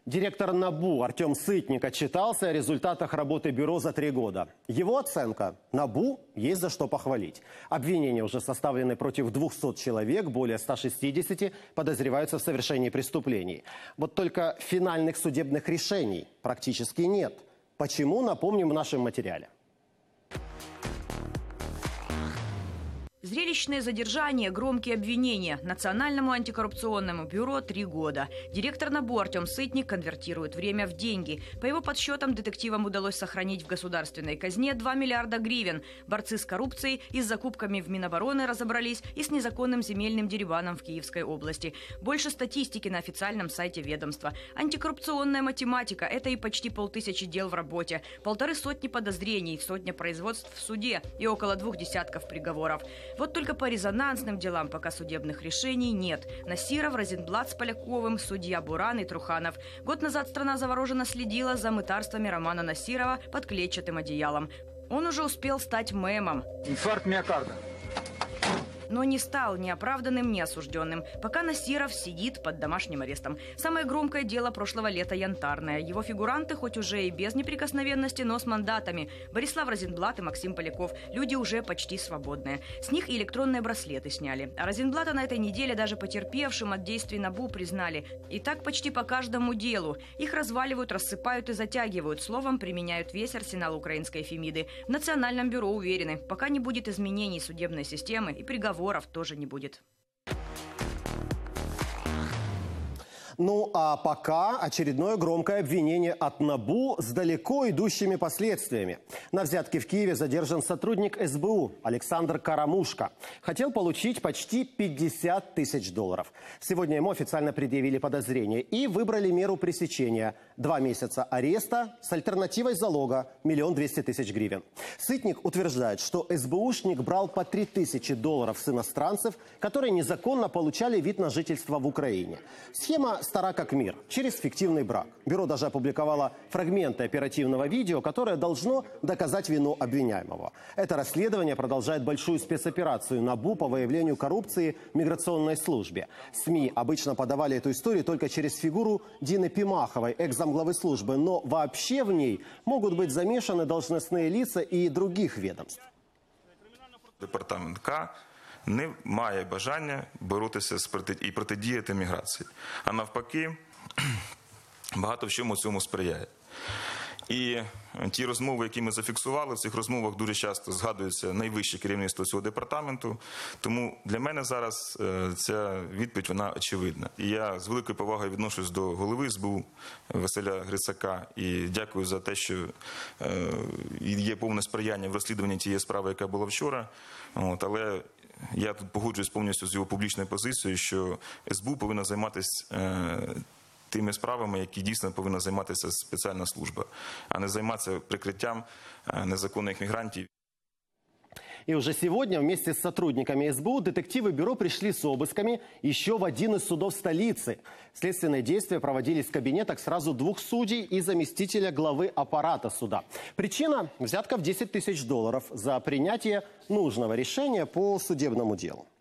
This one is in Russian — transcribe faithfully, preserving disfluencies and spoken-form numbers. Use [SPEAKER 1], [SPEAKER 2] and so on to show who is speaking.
[SPEAKER 1] Директор НАБУ Артем Сытник отчитался о результатах работы бюро за три года. Его оценка – НАБУ есть за что похвалить. Обвинения уже составлены против двухсот человек, более ста шестидесяти подозреваются в совершении преступлений. Вот только финальных судебных решений практически нет. Почему, напомним в нашем материале.
[SPEAKER 2] Зрелищные задержания, громкие обвинения. Национальному антикоррупционному бюро три года. Директор НАБУ Артем Сытник конвертирует время в деньги. По его подсчетам, детективам удалось сохранить в государственной казне два миллиарда гривен. Борцы с коррупцией и с закупками в Минобороны разобрались и с незаконным земельным дерибаном в Киевской области. Больше статистики на официальном сайте ведомства. Антикоррупционная математика – это и почти полтысячи дел в работе, полторы сотни подозрений, сотня производств в суде и около двух десятков приговоров. Вот только по резонансным делам пока судебных решений нет. Насиров, Розенблат с Поляковым, судья Буран и Труханов. Год назад страна завороженно следила за мытарствами Романа Насирова под клетчатым одеялом. Он уже успел стать мемом.
[SPEAKER 3] Инфаркт миокарда.
[SPEAKER 2] Но не стал ни оправданным, ни осужденным. Пока Насиров сидит под домашним арестом. Самое громкое дело прошлого лета янтарное. Его фигуранты хоть уже и без неприкосновенности, но с мандатами. Борислав Розенблат и Максим Поляков. Люди уже почти свободные. С них и электронные браслеты сняли. А Розенблата на этой неделе даже потерпевшим от действий НАБУ признали. И так почти по каждому делу. Их разваливают, рассыпают и затягивают. Словом, применяют весь арсенал украинской Фемиды. В Национальном бюро уверены, пока не будет изменений судебной системы и приговоров, Воров тоже не будет.
[SPEAKER 1] Ну а пока очередное громкое обвинение от НАБУ с далеко идущими последствиями. На взятке в Киеве задержан сотрудник эс бэ у Александр Карамушка. Хотел получить почти пятьдесят тысяч долларов. Сегодня ему официально предъявили подозрение и выбрали меру пресечения. Два месяца ареста с альтернативой залога миллион двести тысяч гривен. Сытник утверждает, что эс бэ ушник брал по три тысячи долларов с иностранцев, которые незаконно получали вид на жительство в Украине. Схема стара как мир, через фиктивный брак. Бюро даже опубликовало фрагменты оперативного видео, которое должно доказать вину обвиняемого. Это расследование продолжает большую спецоперацию НАБУ по выявлению коррупции в миграционной службе. СМИ обычно подавали эту историю только через фигуру Дины Пимаховой, экс-замглавы службы, но вообще в ней могут быть замешаны должностные лица и других ведомств.
[SPEAKER 4] Департамент К не має бажання боротися з проти... і протидіяти міграції. А навпаки, багато в чому цьому сприяє. І ті розмови, які ми зафіксували, в цих розмовах дуже часто згадується найвище керівництво цього департаменту. Тому для мене зараз ця відповідь, вона очевидна. І я з великою повагою відношусь до голови ес бэ у Василя Грицака і дякую за те, що є повне сприяння в розслідуванні тієї справи, яка була вчора. От, але я тут погоджуюсь повністю з його публічною позицією, що ес бэ у повинна займатися тими справами, які дійсно повинна займатися спеціальна служба, а не займатися прикриттям незаконних мигрантов.
[SPEAKER 1] И уже сегодня вместе с сотрудниками эс бэ у детективы бюро пришли с обысками еще в один из судов столицы. Следственные действия проводились в кабинетах сразу двух судей и заместителя главы аппарата суда. Причина – взятка в десять тысяч долларов за принятие нужного решения по судебному делу.